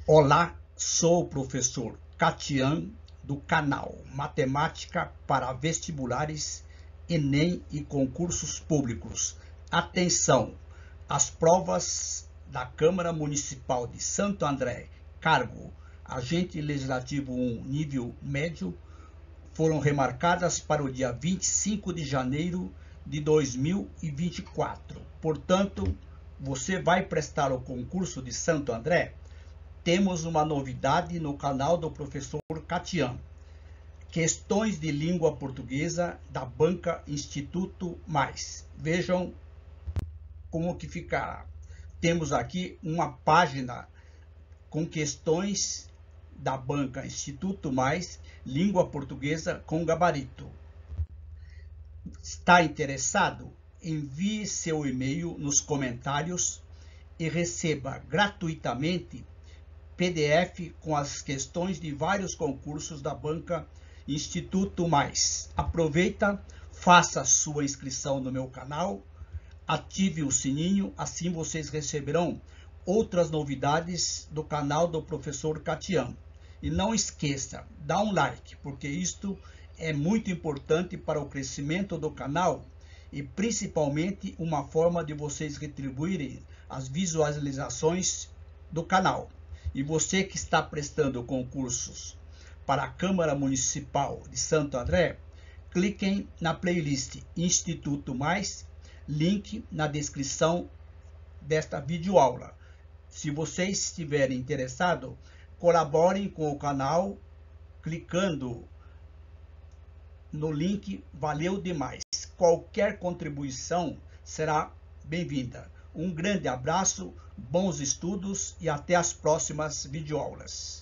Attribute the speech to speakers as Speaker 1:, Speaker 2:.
Speaker 1: Olá, sou o professor Catian do canal Matemática para Vestibulares, Enem e Concursos Públicos. Atenção! As provas da Câmara Municipal de Santo André, cargo Agente Legislativo 1, nível médio, foram remarcadas para o dia 25 de janeiro de 2024. Portanto, você vai prestar o concurso de Santo André? Temos uma novidade no canal do professor Catian. Questões de língua portuguesa da banca Instituto Mais. Vejam como que ficará. Temos aqui uma página com questões da banca Instituto Mais, língua portuguesa com gabarito. Está interessado? Envie seu e-mail nos comentários e receba gratuitamente PDF com as questões de vários concursos da banca Instituto Mais. Aproveita, faça sua inscrição no meu canal, ative o sininho, assim vocês receberão outras novidades do canal do professor Catian. E não esqueça, dá um like, porque isto é muito importante para o crescimento do canal e principalmente uma forma de vocês retribuírem as visualizações do canal. E você que está prestando concursos para a Câmara Municipal de Santo André, cliquem na playlist Instituto Mais, link na descrição desta videoaula. Se vocês estiverem interessados, colaborem com o canal clicando no link, valeu demais. Qualquer contribuição será bem-vinda. Um grande abraço, bons estudos e até as próximas videoaulas.